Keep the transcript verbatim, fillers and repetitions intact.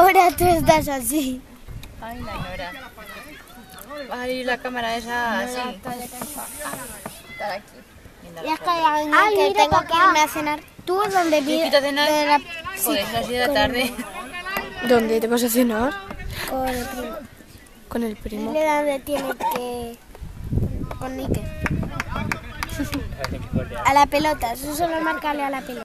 ahora tú estás así. Ay, la Nora. Va a salir la cámara esa así. Está de cansada. Estar aquí. viendo Y la es que, foto. hay una que tengo que irme a cenar. ¿Tú dónde ¿Tú vives? quieres cenar? De la... Joder, es así de la tarde. ¿Dónde te vas a cenar? Con el primo. Con el primo. Dile dónde tiene que... Con Nike. A la pelota, eso solo marcarle a la pelota.